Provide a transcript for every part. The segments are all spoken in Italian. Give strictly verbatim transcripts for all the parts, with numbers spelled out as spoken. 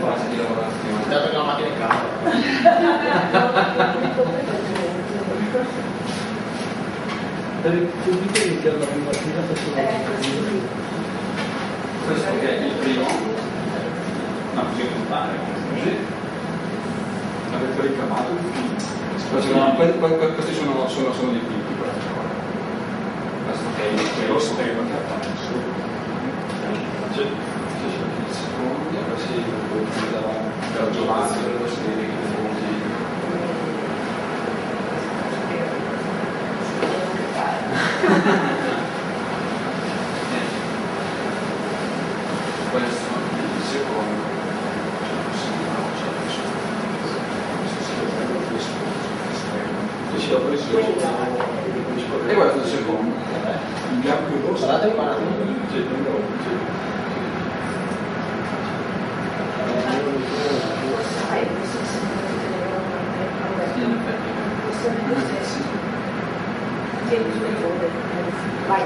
fase di lavorazione. Dato che la macchina in casa. Per il pubblico inizia la prima mattina Questo che è il primo, no, così compare, così. Avete ricamato il film. Questi sono, sono, sono dei punti. Questo che è il rosso che è c'è il secondo, poi si utilizzava per giovare, per lo stile che questo il secondo e questo è il secondo in bianco e rosso. Guardate, guardate. Vai,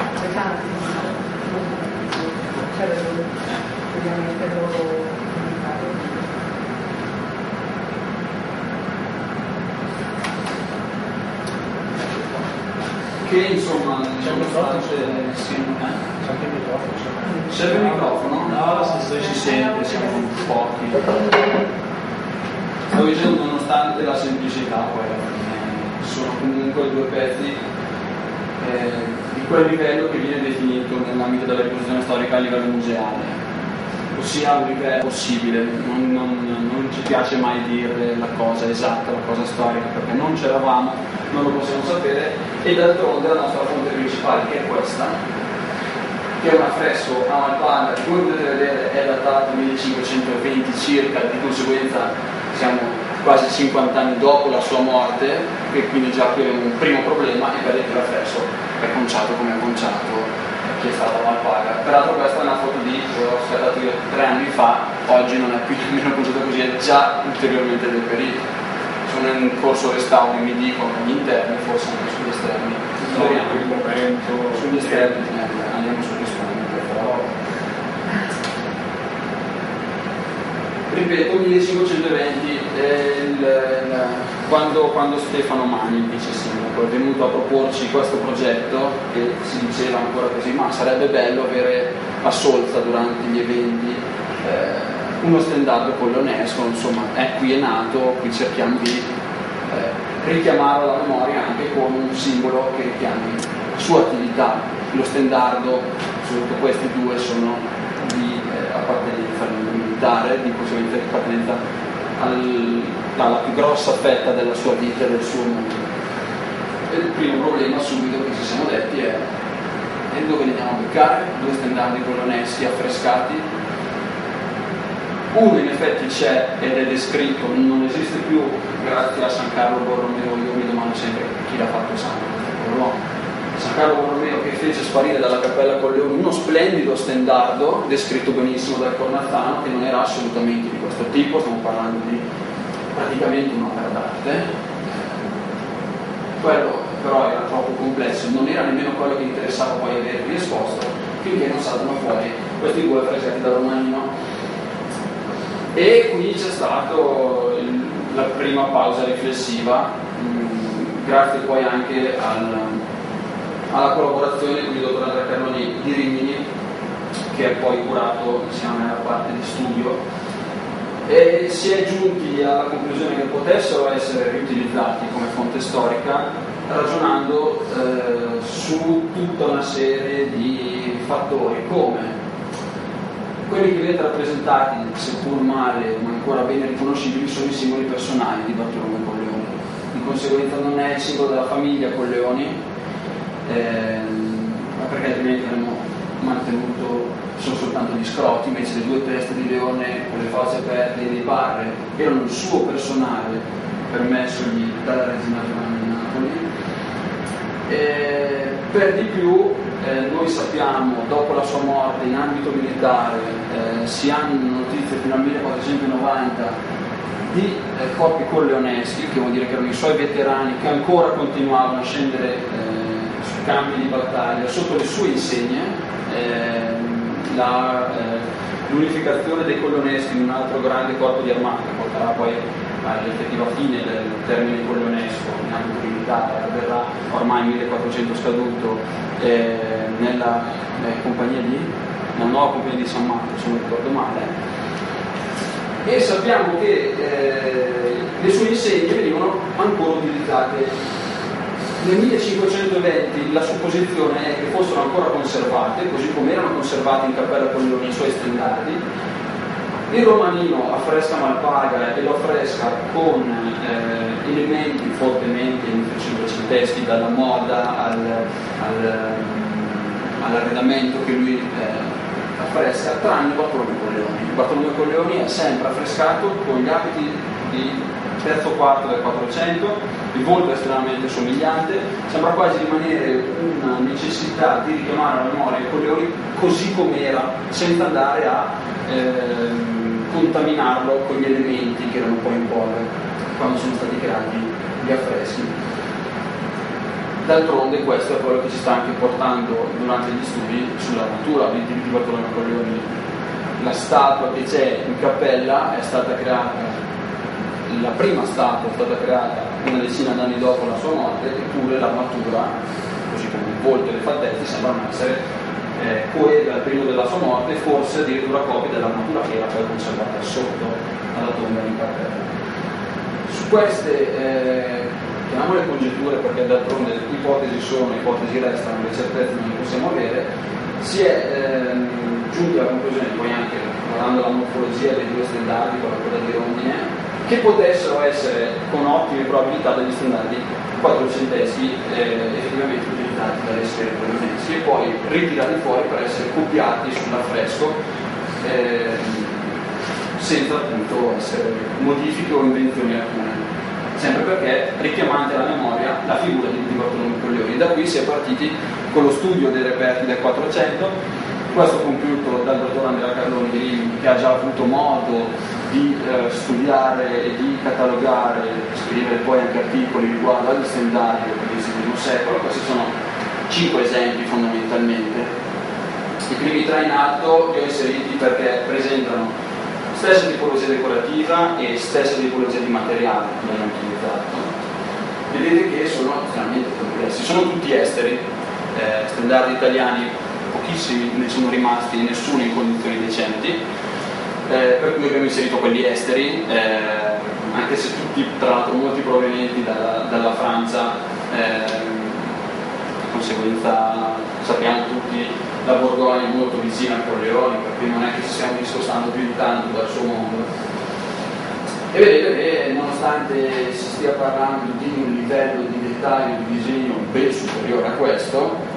che insomma C'è un microfono? sì, eh? C'è anche il microfono. Serve il microfono? No, se si sente, siamo pochi. Stavo dicendo, nonostante la semplicità, poi alla fine sono comunque due pezzi eh, di quel livello che viene definito nell'ambito della ricostruzione storica a livello museale, ossia un livello possibile. Non, non, non ci piace mai dire la cosa esatta, la cosa storica, perché non c'eravamo, non lo possiamo sapere, e d'altronde la nostra fonte principale, che è questa, che è un affresco a Malpaglia, che come potete vedere è datato millecinquecentoventi circa, di conseguenza siamo quasi cinquanta anni dopo la sua morte, e quindi già qui è un primo problema. E vedete l'affresco è conciato come è conciato, che è stato a Malpaglia. Peraltro questa è una foto di, l'ho scattato io tre anni fa, oggi non è più nemmeno conciato così, è già ulteriormente deperito. Sono in corso restauri, mi dicono, gli interni, forse anche sugli esterni. no, il momento Sugli esterni, eh, andiamo sugli esterni, però. Ripeto, millecinquecentoventi, eh, il, il, quando, quando Stefano Mani, il vice sindaco, è venuto a proporci questo progetto, che si diceva ancora così, ma sarebbe bello avere a Solza durante gli eventi eh, uno stendardo con l'UNESCO, insomma, è qui è nato, qui cerchiamo di eh, richiamare alla memoria anche con un simbolo che richiami la sua attività. Lo stendardo, soprattutto questi due, sono di eh, appartenenza militare, di conseguenza di appartenenza al, alla più grossa fetta della sua vita e del suo mondo. E il primo problema subito che ci siamo detti è: e dove li andiamo a beccare? Due stendardi colonesi affrescati. Uno in effetti c'è ed è descritto, non esiste più, grazie a San Carlo Borromeo. Io mi domando sempre chi l'ha fatto santo. San Carlo Borromeo, che fece sparire dalla Cappella Colleoni uno splendido stendardo descritto benissimo dal Cornazzano, che non era assolutamente di questo tipo. Stiamo parlando di praticamente un'opera d'arte. Quello però era troppo complesso, non era nemmeno quello che interessava poi avere qui esposto, finché non saltano fuori questi due affrescati da Romanino. E qui c'è stata la prima pausa riflessiva, mh, grazie poi anche al, alla collaborazione con il dottor Andrea Carnoni di Rimini, che ha poi curato insieme alla parte di studio, e si è giunti alla conclusione che potessero essere riutilizzati come fonte storica, ragionando eh, su tutta una serie di fattori, come quelli che vedete rappresentati, seppur male ma ancora bene riconoscibili, sono i simboli personali di Bartolomeo Colleoni. Di conseguenza non è il simbolo della famiglia Colleoni, ehm, perché altrimenti avremmo mantenuto, sono soltanto gli scroti, invece le due teste di leone con le facce aperte e dei barre erano il suo personale, permessogli dalla regina Giovanna di Napoli. E per di più eh, noi sappiamo, dopo la sua morte in ambito militare, eh, si hanno notizie fino al millequattrocentonovanta di eh, corpi colleoneschi, che vuol dire che erano i suoi veterani che ancora continuavano a scendere eh, sui campi di battaglia sotto le sue insegne. Eh, la, eh, l'unificazione dei colloneschi in un altro grande corpo di armata che porterà poi all'effettiva fine del termine collonesco in ambito militare, avverrà ormai millequattrocento scaduto eh, nella eh, compagnia di nella nuova compagnia di San Marco, se non ricordo male. E sappiamo che eh, le sue insegne venivano ancora utilizzate. Nel millecinquecentoventi la supposizione è che fossero ancora conservate, così come erano conservati in Cappella Colleoni i suoi stendardi. Il romanino affresca Malpaga e lo affresca con eh, elementi fortemente cinquecenteschi, dalla moda al, al, all'arredamento che lui eh, affresca, tranne Bartolomeo Colleoni. Bartolomeo Colleoni è sempre affrescato con gli abiti di terzo quarto del quattrocento, il volto è estremamente somigliante, sembra quasi rimanere una necessità di richiamare la memoria di Colleoni così com'era, senza andare a ehm, contaminarlo con gli elementi che erano poi in polvere quando sono stati creati gli affreschi. D'altronde questo è quello che ci sta anche portando durante gli studi sulla natura di Bartolomeo Colleoni. La statua che c'è in cappella è stata creata, la prima statua è stata creata una decina d'anni dopo la sua morte, eppure l'armatura, così come il volto e le fattezze, sembrano essere eh, coeve al periodo della sua morte, forse addirittura copie dell'armatura che era poi conservata sotto alla tomba in cappella. Su queste, eh, chiamiamole congetture perché d'altronde le ipotesi sono, le ipotesi restano, le certezze non le possiamo avere, si è ehm, giunti alla conclusione, poi anche guardando la morfologia dei due stendardi con la coda di rondine, che potessero essere con ottime probabilità degli stendardi quattrocenteschi eh, effettivamente utilizzati dalle sfere colonnesi e poi ritirati fuori per essere copiati sull'affresco eh, senza appunto essere modifiche o invenzioni alcune, sempre perché richiamante alla memoria la figura di Bartolomeo Colleoni. Da qui si è partiti con lo studio dei reperti del quattrocento, questo compiuto dal dottor Andrea Carloni di Rimini, che ha già avuto modo di eh, studiare e di catalogare, scrivere poi anche articoli riguardo agli stendardi del diciannove secolo. Questi sono cinque esempi fondamentalmente. I primi tre in alto li ho inseriti perché presentano stessa tipologia decorativa e stessa tipologia di materiale che abbiamo utilizzato. Vedete che sono estremamente complessi, sono tutti esteri, eh, stendardi italiani pochissimi ne sono rimasti, nessuno in condizioni decenti. Eh, per cui abbiamo inserito quelli esteri, eh, anche se tutti tra l'altro molti provenienti dalla, dalla Francia, eh, di conseguenza sappiamo tutti la Borgogna è molto vicina a Corleoni, per cui non è che ci stiamo discostando più di tanto dal suo mondo. E vedete che nonostante si stia parlando di un livello di dettaglio di disegno ben superiore a questo,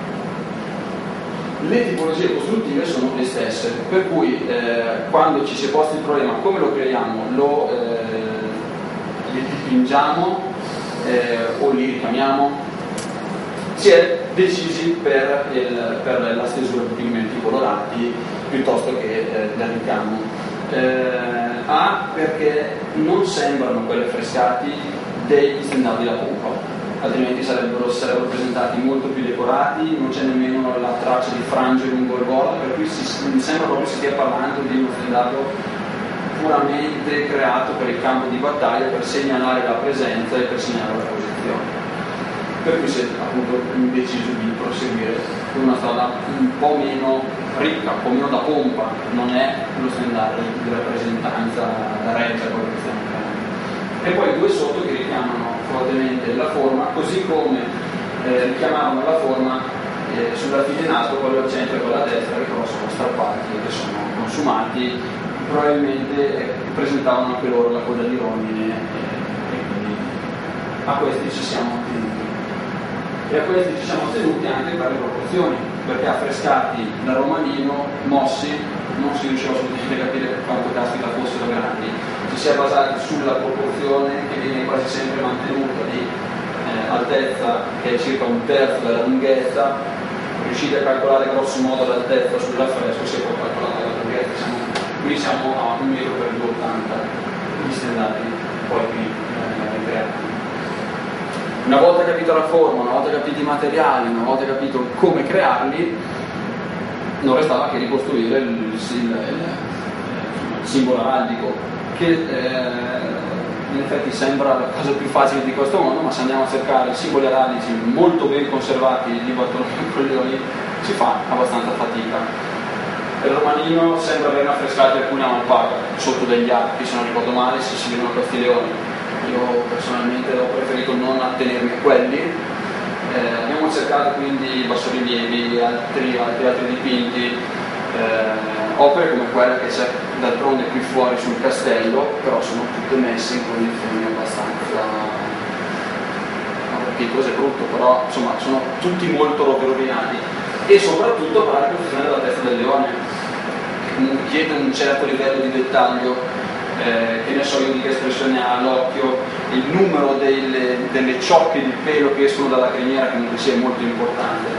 le tipologie costruttive sono le stesse, per cui eh, quando ci si è posto il problema come lo creiamo, lo eh, li dipingiamo eh, o li richiamiamo, si è decisi per, il, per la stesura di pigmenti colorati piuttosto che eh, del richiamo. Eh, A, perché non sembrano quelli affrescati degli stendardi da pompa, altrimenti sarebbero, sarebbero presentati molto più decorati, non c'è nemmeno la traccia di frange lungo il bordo, per cui si, mi sembra proprio si stia parlando di uno stendardo puramente creato per il campo di battaglia, per segnalare la presenza e per segnalare la posizione. Per cui si è appunto deciso di proseguire con una strada un po' meno ricca, un po' meno da pompa, non è lo stendardo di rappresentanza da reggia quello che stiamo facendo. E poi due sotto che richiamano fortemente la forma, così come eh, richiamavano la forma eh, sulla fine naso, quello al centro e quello a destra, che però sono strappati e che sono consumati, probabilmente eh, presentavano anche loro la coda di rondine e, e quindi a questi ci siamo attenuti. E a questi ci siamo attenuti anche per le proporzioni, perché affrescati da romanino, mossi, non si riusciva assolutamente a capire quanto caspita fossero grandi. Ci si è basati sulla proporzione che viene quasi sempre mantenuta di eh, altezza, che è circa un terzo della lunghezza. Riuscite a calcolare grosso modo l'altezza sull'affresco, si può calcolare la lunghezza. Siamo, qui siamo a un metro per due virgola ottanta gli stendardi poi qui eh, creati. Una volta capito la forma, una volta capito i materiali, una volta capito come crearli, non restava che ricostruire il, il, il, il simbolo araldico, che eh, in effetti sembra la cosa più facile di questo mondo, ma se andiamo a cercare simboli araldici molto ben conservati di Bartolomeo Colleoni si fa abbastanza fatica. Il romanino sembra averne affrescati alcuni a Malpaga, sotto degli archi, se non ricordo male, si, si vedono questi leoni. Io personalmente ho preferito non attenermi a quelli. Eh, abbiamo cercato quindi bassorilievi, altri, altri, altri dipinti, eh, opere come quella che c'è d'altronde qui fuori sul castello, però sono tutte messe in condizioni abbastanza, non pietose, è brutto, però insomma sono tutti molto rovinati. E soprattutto per la costruzione della testa del leone, che comunque chiede un certo livello di dettaglio, eh, che ne so io di che espressione ha l'occhio, il numero delle, delle ciocche di pelo che escono dalla criniera comunque sia molto importante.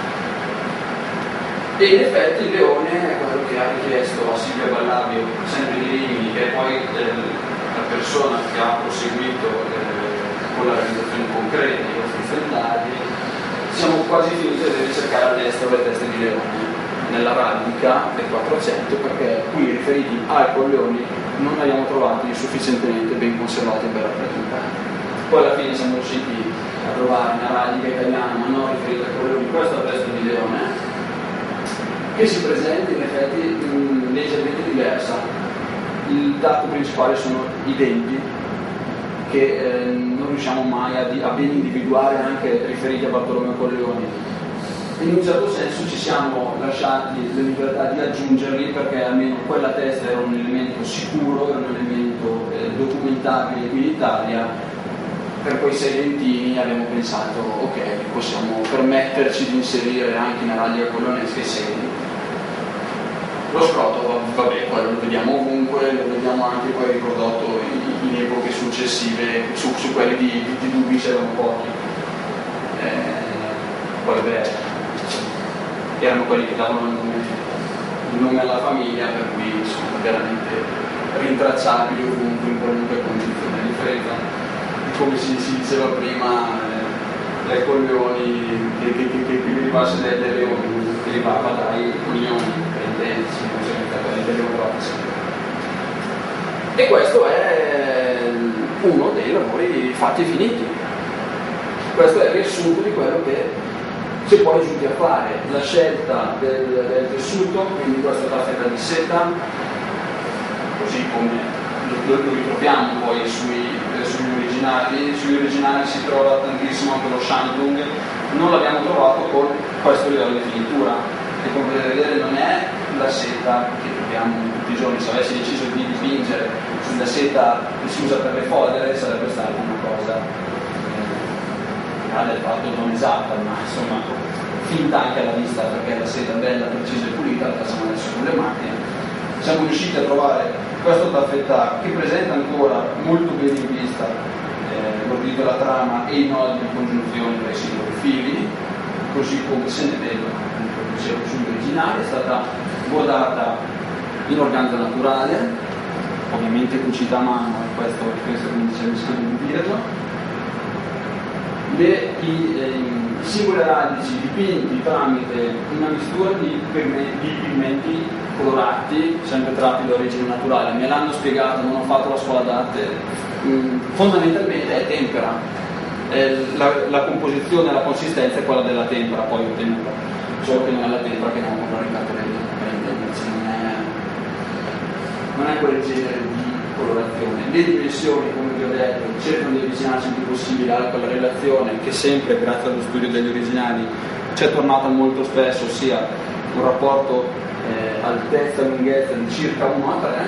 E in effetti il leone è quello che ha richiesto a Silvia Ballabio, sempre di Rimini, che è poi eh, la persona che ha proseguito eh, con la realizzazione concreta dei nostri stendali. Siamo quasi finiti di ricercare all'estero le teste di leone nella radica del quattrocento, perché qui riferiti ai Colleoni non ne abbiamo trovati sufficientemente ben conservati per rappresentare. Poi alla fine siamo riusciti a trovare una radica italiana, ma non riferita ai Colleoni, questa testa di leone, che si presenta in effetti mh, leggermente diversa. Il dato principale sono i denti, che eh, non riusciamo mai a, a ben individuare, anche riferiti a Bartolomeo Colleoni. In un certo senso ci siamo lasciati la libertà di aggiungerli, perché almeno quella testa era un elemento sicuro, era un elemento eh, documentabile qui in Italia. Per quei sei dentini abbiamo pensato, ok, possiamo permetterci di inserire anche in araldica colleonesca sei. Lo scroto, vabbè, quello lo vediamo ovunque, lo vediamo anche poi riprodotto in, in epoche successive, su, su quelli di, di, di dubbi c'erano pochi. Eh, poi beh, erano quelli che davano il nome, il nome alla famiglia, per cui sono veramente rintracciabili ovunque, in qualunque condizione. A differenza di come si, si diceva prima, eh, dai Colleoni, che, che, che, che derivasse dai dai leoni, derivava dai coglioni. E questo è uno dei lavori fatti e finiti. Questo è il riassunto di quello che si è poi giunti a fare. La scelta del, del tessuto, quindi questa taffeta di seta, così come lo, lo ritroviamo poi sui, sugli originali. Sugli originali si trova tantissimo anche lo Shandong, non l'abbiamo trovato con questo livello di finitura. E come potete vedere non è la seta che troviamo tutti i giorni. Se avessi deciso di dipingere sulla seta che si usa per le fodere sarebbe stata una cosa eh, del fatto non esatta, ma insomma finta anche alla vista, perché la seta bella, precisa e pulita la facciamo adesso con le macchine. Siamo riusciti a trovare questa taffetta che presenta ancora molto bene in vista eh, l'ordine della trama e i nodi di congiunzione tra i singoli fili, così come se ne vedono sugli originali. È stata bordata in organza naturale, ovviamente cucita a mano, e questo penso che mi dicevi di dirlo. Le, i, eh, i singoli araldici dipinti tramite una mistura di pigmenti, di pigmenti colorati, sempre tratti da origine naturale. Me l'hanno spiegato, non ho fatto la scuola d'arte. Mm, fondamentalmente è tempera. Eh, la, la composizione e la consistenza è quella della tempera poi ottenuta. Solo che non è la tempera che non comprare in cartolina, non è, non è quel genere di colorazione. Le dimensioni, come vi ho detto, cercano di avvicinarsi il più possibile a quella relazione che sempre, grazie allo studio degli originali, ci è tornata molto spesso, ossia un rapporto eh, altezza-lunghezza di circa uno a tre.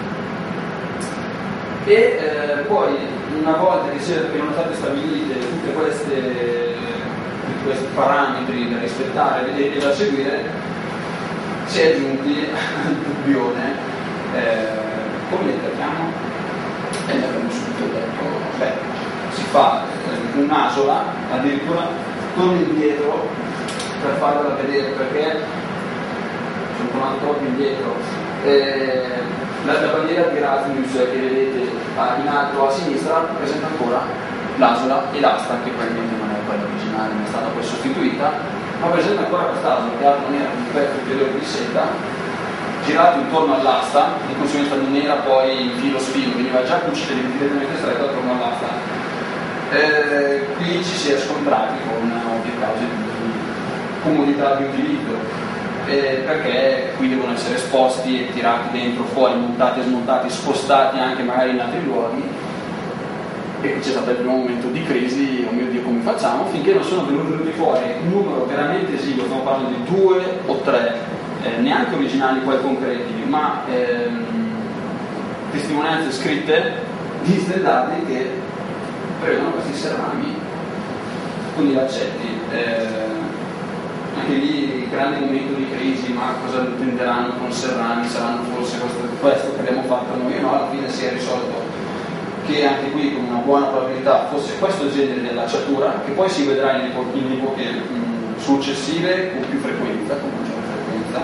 E eh, poi, una volta che erano state stabilite tutte queste questi parametri da rispettare e da seguire, si è giunti al dubbione eh, come le tagliamo? E ne abbiamo subito detto, beh, si fa eh, un'asola, addirittura torno indietro per farvela vedere, perché sono tornato troppo indietro. Eh, la, la bandiera di Erasmus che vedete in alto a sinistra presenta ancora l'asola e l'asta, che probabilmente non è quella originale, ma è stata poi sostituita, ma per esempio ancora quest'altro, che altro non era un pezzo ulteriore di seta, girato intorno all'asta, di conseguenza non era poi in filo spino, veniva già cucito direttamente stretto attorno all'asta. Eh, qui ci si è scontrati con ovvie cause di comodità di utilizzo, eh, perché qui devono essere esposti e tirati dentro, fuori, montati e smontati, spostati anche magari in altri luoghi, e c'è stato il primo momento di crisi, oh mio Dio come facciamo, finché non sono venuti fuori un numero veramente esiguo, stiamo parlando di due o tre, eh, neanche originali poi concreti, ma ehm, testimonianze scritte di stendardi che prevedono questi serrami con i laccetti. Eh, anche lì grande momento di crisi, ma cosa intenderanno con serrami, saranno forse questo, questo che abbiamo fatto noi? No, alla fine si è risolto che anche qui con una buona probabilità fosse questo genere di allacciatura, che poi si vedrà in epoche mh, successive con più frequenza, con maggiore frequenza,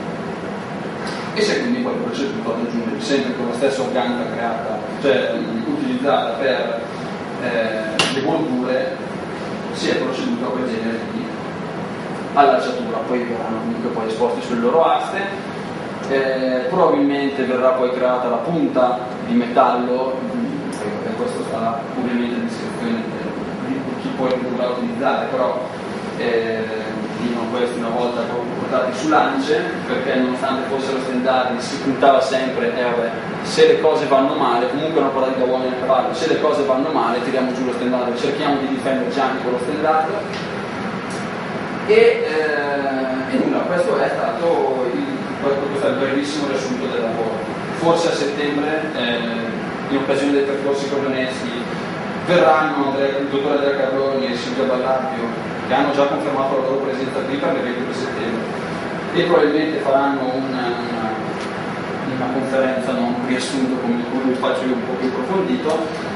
e se quindi poi proceduto ad aggiungere sempre con la stessa organica creata, cioè mh, utilizzata per eh, le bordure, si è proceduto a quel genere di allacciatura, poi verranno comunque poi esposti sulle loro aste, eh, probabilmente verrà poi creata la punta di metallo, perché questo sta ovviamente a descrizione di chi poi dovrà utilizzare, però eh, dicono questi una volta portati su lance, perché nonostante fossero stendardi si puntava sempre, eh, vabbè, se le cose vanno male, comunque non parlare da uomini a cavallo, se le cose vanno male tiriamo giù lo stendardo, cerchiamo di difenderci anche con lo stendardo. E, eh, e nulla, questo è stato il, questo è il brevissimo riassunto del lavoro. Forse a settembre, eh, in occasione dei percorsi cordoneschi, verranno il dottor Andrea Carloni e Silvia Ballacchio, che hanno già confermato la loro presenza qui per l'evento di settembre, e probabilmente faranno una, una, una conferenza, non un riassunto come lo faccio io un po' più approfondito.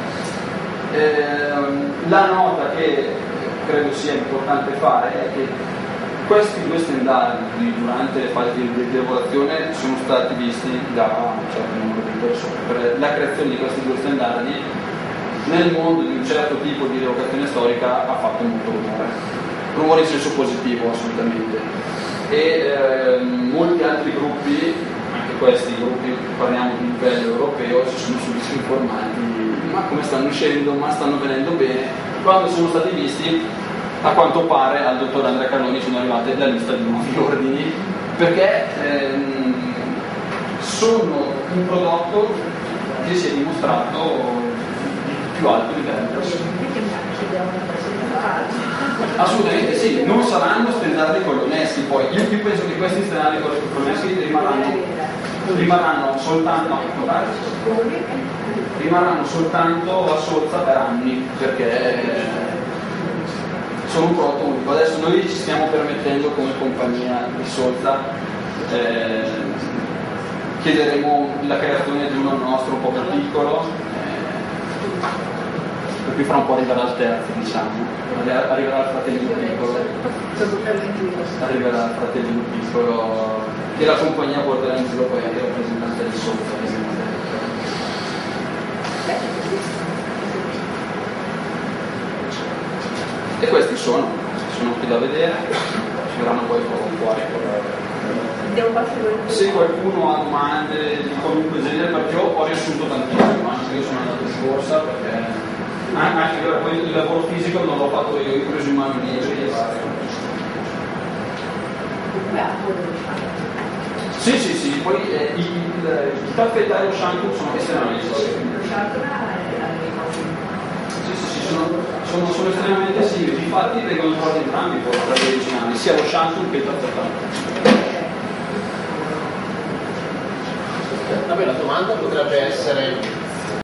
Eh, la nota che credo sia importante fare è che questi due stendardi durante le fasi di lavorazione sono stati visti da un certo numero di persone. Per la creazione di questi due stendardi nel mondo di un certo tipo di rievocazione storica ha fatto molto rumore, rumore in senso positivo assolutamente, e ehm, molti altri gruppi, anche questi gruppi, parliamo di livello europeo, si sono subito informati ma come stanno uscendo, ma stanno venendo bene. Quando sono stati visti, a quanto pare al dottor Andrea Carloni sono arrivate la lista di nuovi ordini, perché ehm, sono un prodotto che si è dimostrato di più alto livello. Assolutamente sì, non saranno stendardi colloneschi poi. Io qui penso che questi stendardi colloneschi rimarranno, rimarranno soltanto rimarranno soltanto a Solza per anni, perché sono un prodotto unico. Adesso noi ci stiamo permettendo come compagnia di Solza, eh, chiederemo la creazione di uno nostro un po' più piccolo, eh, per cui fra un po' arriverà il terzo, diciamo, arriverà il fratellino piccolo, arriverà il fratellino piccolo, che la compagnia porterà in giro poi anche la rappresentante di Solza. E questi sono, sono qui da vedere, ci verranno poi fuori. Se qualcuno ha domande di qualunque genere, perché io ho riassunto tantissimo, anche io sono andato in corsa, perché anche poi il lavoro fisico non l'ho fatto io, io ho preso in mano i libri e vario. Sì, sì, sì, poi eh, il, il, il tappetto e lo shampoo sono estremamente simili. Sì, sì, sì, sono, sono, sono estremamente simili, infatti vengono trovati entrambi poi tra gli originali, sia lo shampoo che il tappetto. Vabbè, la domanda potrebbe essere